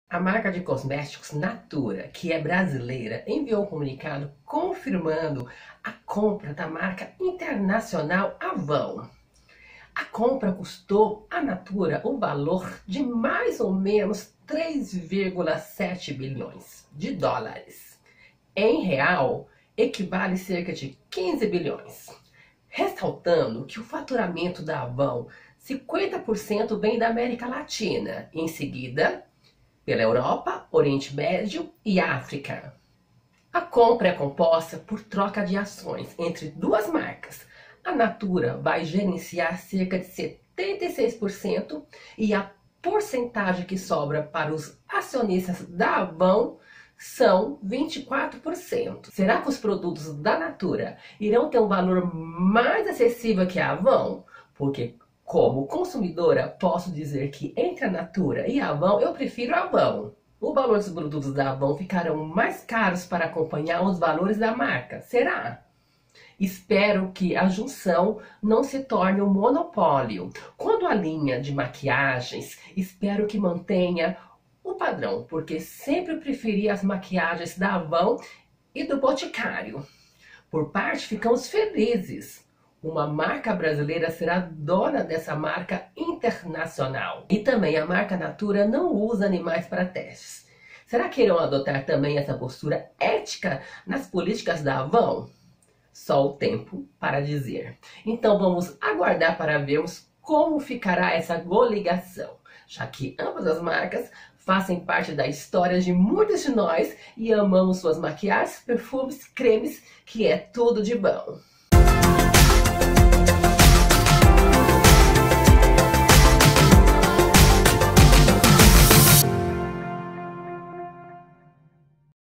A marca de cosméticos Natura, que é brasileira, enviou um comunicado confirmando a compra da marca internacional Avon. A compra custou à Natura o valor de mais ou menos 3,7 bilhões de dólares. Em real, equivale a cerca de 15 bilhões. Ressaltando que o faturamento da Avon, 50% vem da América Latina, em seguida pela Europa, Oriente Médio e África. A compra é composta por troca de ações entre duas marcas. A Natura vai gerenciar cerca de 76% e a porcentagem que sobra para os acionistas da Avon são 24%. Será que os produtos da Natura irão ter um valor mais acessível que a Avon? Porque como consumidora, posso dizer que entre a Natura e a Avon, eu prefiro a Avon. O valor dos produtos da Avon ficarão mais caros para acompanhar os valores da marca. Será? Espero que a junção não se torne um monopólio. Quando a linha de maquiagens, espero que mantenha o padrão, porque sempre preferi as maquiagens da Avon e do Boticário. Por parte, ficamos felizes. Uma marca brasileira será dona dessa marca internacional. E também a marca Natura não usa animais para testes. Será que irão adotar também essa postura ética nas políticas da Avon? Só o tempo para dizer. Então vamos aguardar para vermos como ficará essa coligação, já que ambas as marcas fazem parte da história de muitos de nós e amamos suas maquiagens, perfumes, cremes, que é tudo de bom.